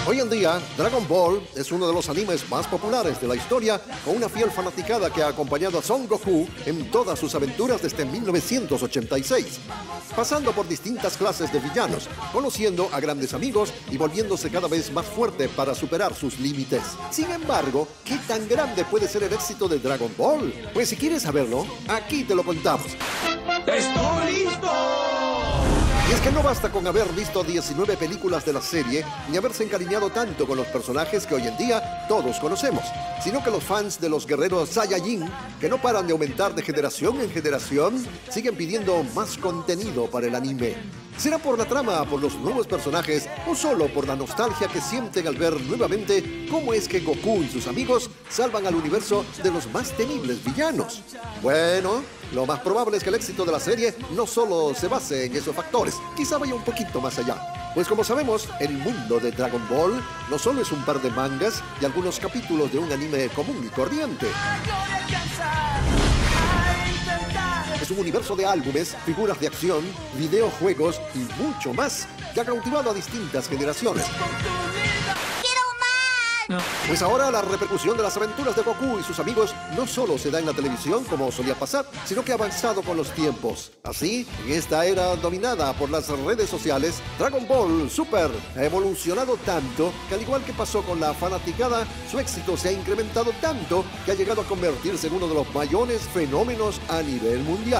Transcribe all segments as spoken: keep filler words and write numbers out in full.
Hoy en día, Dragon Ball es uno de los animes más populares de la historia, con una fiel fanaticada que ha acompañado a Son Goku en todas sus aventuras desde mil novecientos ochenta y seis, pasando por distintas clases de villanos, conociendo a grandes amigos y volviéndose cada vez más fuerte para superar sus límites. Sin embargo, ¿qué tan grande puede ser el éxito de Dragon Ball? Pues si quieres saberlo, aquí te lo contamos. ¡Estoy listo! Y es que no basta con haber visto diecinueve películas de la serie ni haberse encariñado tanto con los personajes que hoy en día todos conocemos, sino que los fans de los guerreros Saiyajin, que no paran de aumentar de generación en generación, siguen pidiendo más contenido para el anime. ¿Será por la trama, por los nuevos personajes o solo por la nostalgia que sienten al ver nuevamente cómo es que Goku y sus amigos salvan al universo de los más temibles villanos? Bueno, lo más probable es que el éxito de la serie no solo se base en esos factores, quizá vaya un poquito más allá. Pues como sabemos, el mundo de Dragon Ball no solo es un par de mangas y algunos capítulos de un anime común y corriente. Es un universo de álbumes, figuras de acción, videojuegos y mucho más que ha cautivado a distintas generaciones. Pues ahora la repercusión de las aventuras de Goku y sus amigos no solo se da en la televisión como solía pasar, sino que ha avanzado con los tiempos. Así, en esta era dominada por las redes sociales, Dragon Ball Super ha evolucionado tanto que, al igual que pasó con la fanaticada, su éxito se ha incrementado tanto que ha llegado a convertirse en uno de los mayores fenómenos a nivel mundial.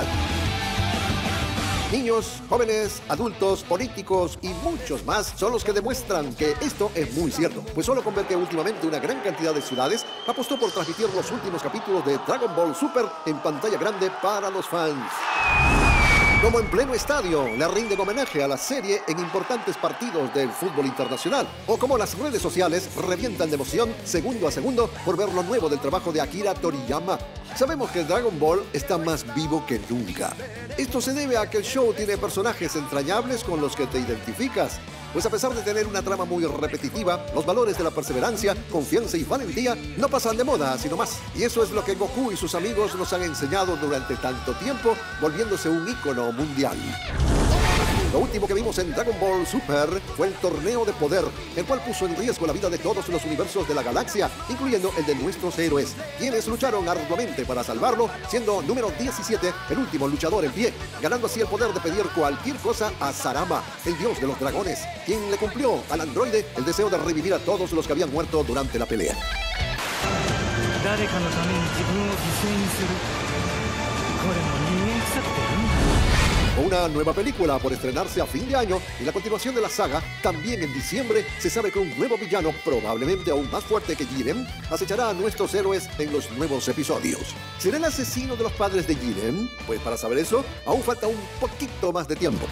Niños, jóvenes, adultos, políticos y muchos más son los que demuestran que esto es muy cierto. Pues solo con ver que últimamente una gran cantidad de ciudades apostó por transmitir los últimos capítulos de Dragon Ball Super en pantalla grande para los fans. Como en pleno estadio le rinden homenaje a la serie en importantes partidos del fútbol internacional, o como las redes sociales revientan de emoción segundo a segundo por ver lo nuevo del trabajo de Akira Toriyama. Sabemos que Dragon Ball está más vivo que nunca. Esto se debe a que el show tiene personajes entrañables con los que te identificas. Pues a pesar de tener una trama muy repetitiva, los valores de la perseverancia, confianza y valentía no pasan de moda, sino más. Y eso es lo que Goku y sus amigos nos han enseñado durante tanto tiempo, volviéndose un ícono mundial. Lo último que vimos en Dragon Ball Super fue el torneo de poder, el cual puso en riesgo la vida de todos los universos de la galaxia, incluyendo el de nuestros héroes, quienes lucharon arduamente para salvarlo, siendo número diecisiete el último luchador en pie, ganando así el poder de pedir cualquier cosa a Sarama, el dios de los dragones, quien le cumplió al androide el deseo de revivir a todos los que habían muerto durante la pelea. Una nueva película por estrenarse a fin de año y la continuación de la saga, también en diciembre, se sabe que un nuevo villano, probablemente aún más fuerte que Jiren, acechará a nuestros héroes en los nuevos episodios. ¿Será el asesino de los padres de Jiren? Pues para saber eso, aún falta un poquito más de tiempo.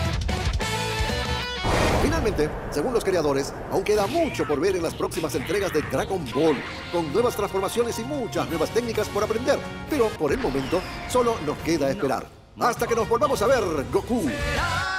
Finalmente, según los creadores, aún queda mucho por ver en las próximas entregas de Dragon Ball, con nuevas transformaciones y muchas nuevas técnicas por aprender, pero por el momento solo nos queda esperar. Hasta que nos volvamos a ver, Goku.